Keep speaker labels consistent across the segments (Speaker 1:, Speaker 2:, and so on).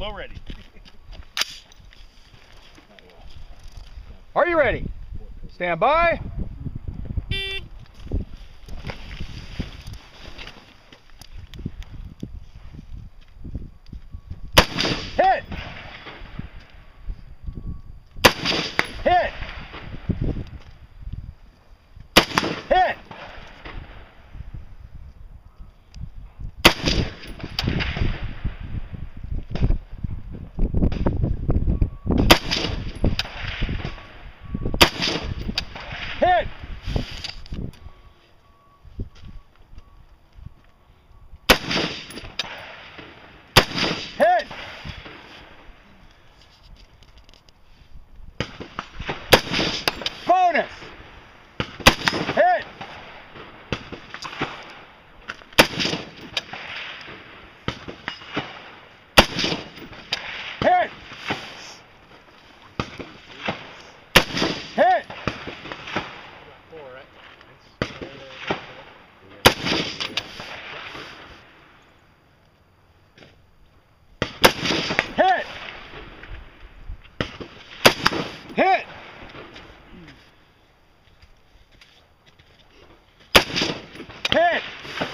Speaker 1: Low ready.
Speaker 2: Are you ready? Stand by. Hit! Hit! Hit! Hit! Hit! Bonus! Hit! Hit! Hit! Hit! Hit! Hit!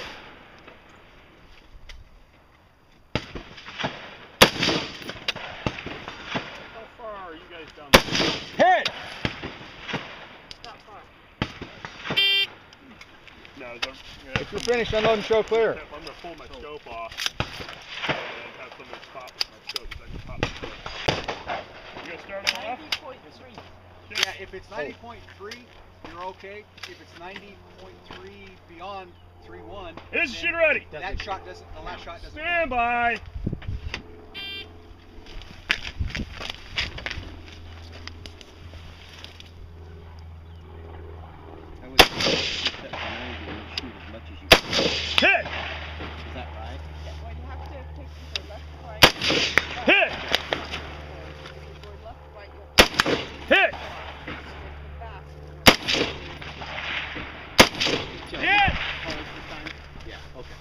Speaker 1: How far are you guys down?
Speaker 2: Hit!
Speaker 1: Not far. No,
Speaker 2: If you're finished, unload and show clear.
Speaker 1: I'm going to pull my scope off and have somebody pop with my scope so I can pop the scope. You guys starting off?
Speaker 3: 90.3. Yeah, if it's 90.3, you're okay. If it's 90.3 beyond 3.1,
Speaker 1: Is the shooter ready?
Speaker 3: that shot doesn't. The last shot doesn't.
Speaker 1: Stand by.
Speaker 4: I would set the 90 and shoot as much as you can.
Speaker 1: Hit!
Speaker 4: Is that right?
Speaker 5: Well, you have to take the left, right,
Speaker 1: Hit!
Speaker 5: If you go left, right, you'll
Speaker 1: Hit!
Speaker 5: back.
Speaker 1: Hit!
Speaker 4: Pause this time? Yeah, okay.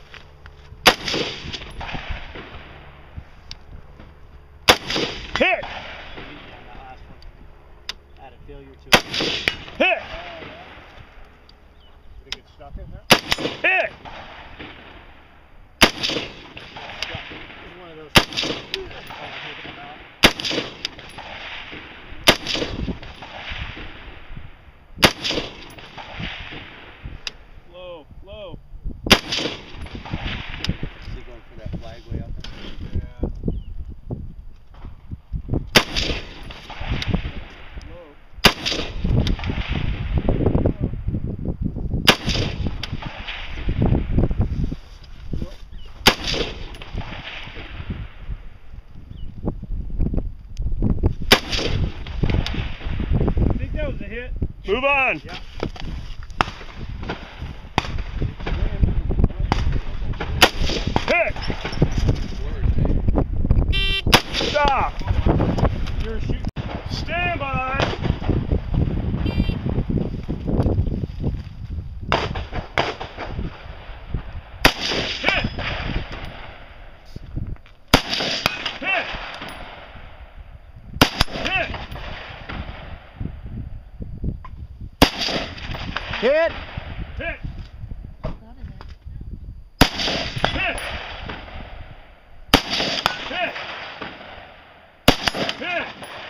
Speaker 1: Hit!
Speaker 4: On that last one. Add a failure to it.
Speaker 1: Hit!
Speaker 3: Did it get stuck in there?
Speaker 1: Hit!
Speaker 4: It's one of those things.
Speaker 1: Low, low.
Speaker 4: Is he going for that flag way up there?
Speaker 1: Low. I think that was a hit. Move on.
Speaker 3: Yeah.
Speaker 1: Hit! Stop! You're shooting. Stand by! Hit! Hit! Hit!
Speaker 2: Hit!
Speaker 1: Hit!
Speaker 5: Not in there.
Speaker 1: Hit! Hit! Hit!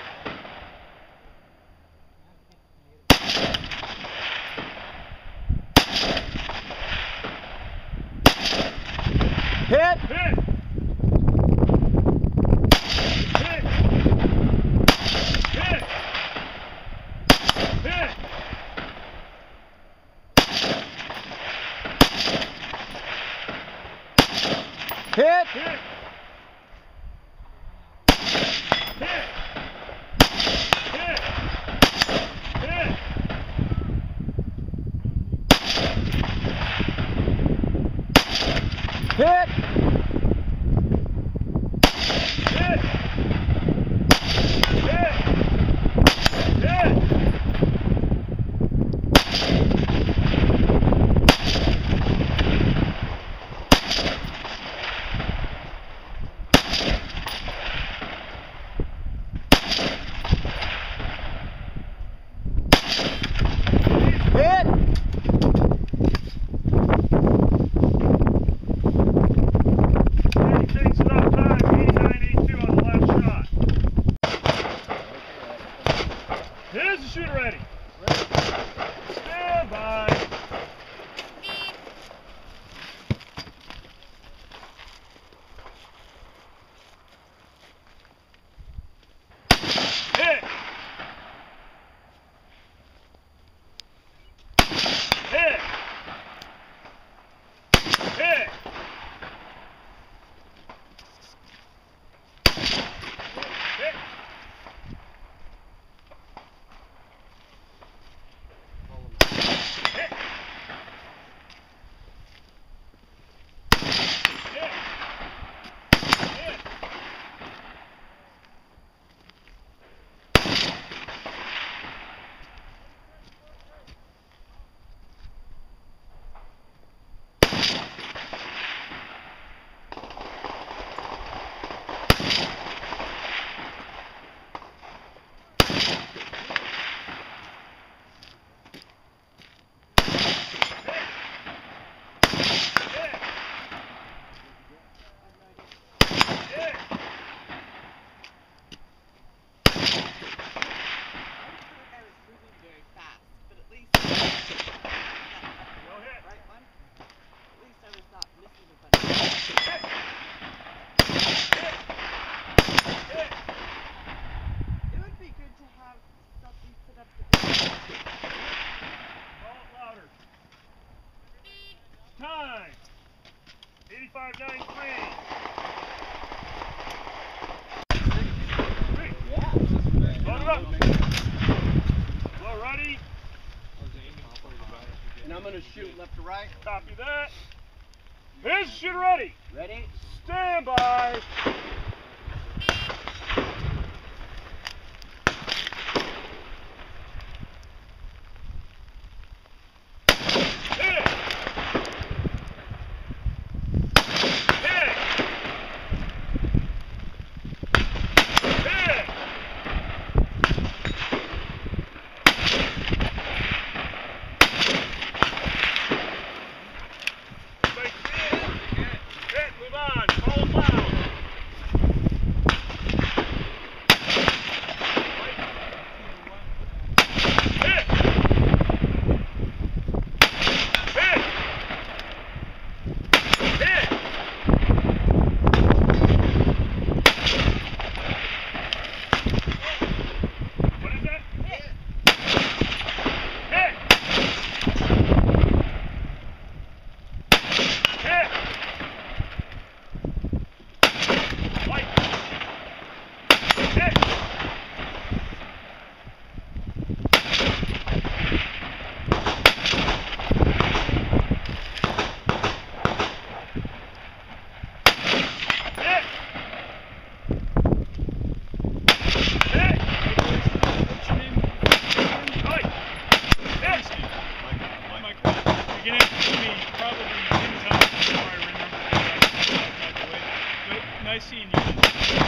Speaker 2: Hit!
Speaker 1: Hit! Hit! Hit! Hit!
Speaker 2: Hit!
Speaker 1: Hit! Hit! Hit! Hit!
Speaker 2: Hit!
Speaker 1: Hit! Hit! Hit! 85.93. Load it up. Well, ready?
Speaker 4: And I'm gonna shoot left to right.
Speaker 1: Copy that. Here's shoot ready.
Speaker 4: Ready?
Speaker 1: Stand by. Hit it. Hit it. Hit it. Everybody see it? Hit, move on. Follow loud. Hit. Hit. Hit. What is that? Hit. Hit. Hit. Light. Hit. Hit. Hit. Light. Hit.
Speaker 6: Mike, you're gonna have to see me probably 10 times before I remember that, by the way. But nice seeing you.